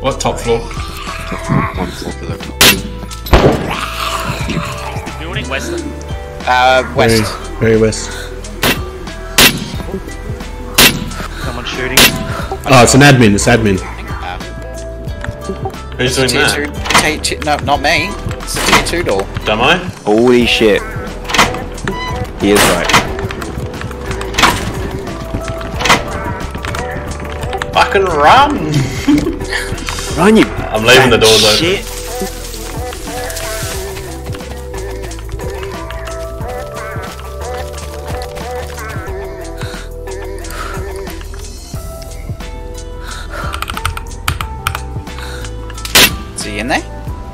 What top floor? One floor below. Building west. West. Very west. Someone shooting. Oh, it's an admin. It's admin. Who's doing that? No, not me. It's a tier 2 door. Am I? Holy shit. He is right. Fucking run! Run, you. I'm leaving the doors open. Shit. Is he in there?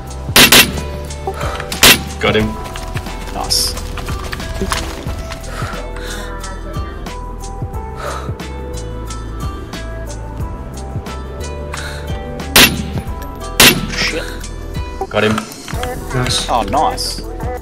Got him. Nice. Shit. Got him. Nice. Oh, nice.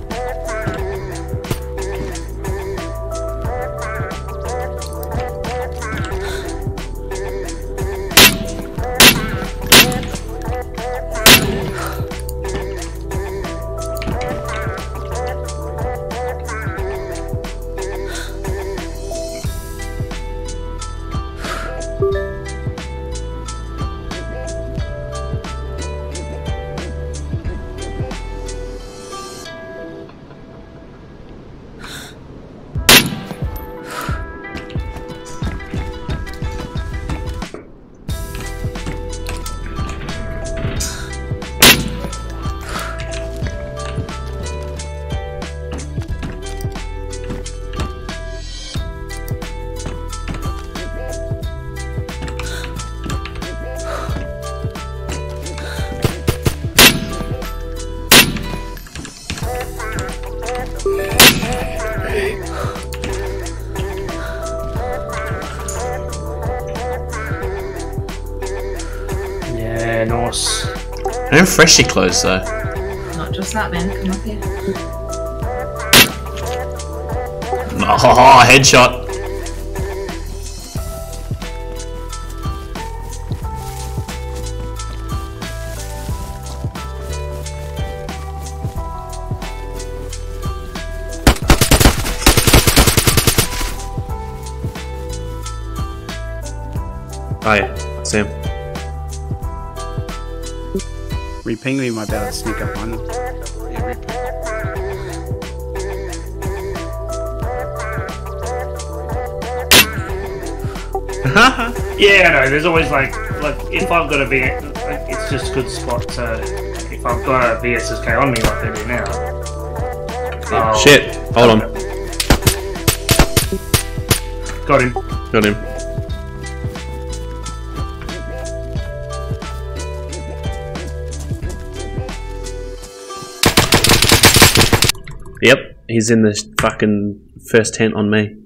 Yeah, nice. I'm freshly closed though. Not just that, man. Come up here. Oh, headshot. Oh yeah, see him. Reping me, might be able to sneak up on them. Yeah, Yeah, no, there's always like if I've got a VS, like, it's just a good spot to, if I've got a VSSK on me like they do now. I'll- Shit, hold on. Got him. Got him. Yep, he's in the fucking first tent on me.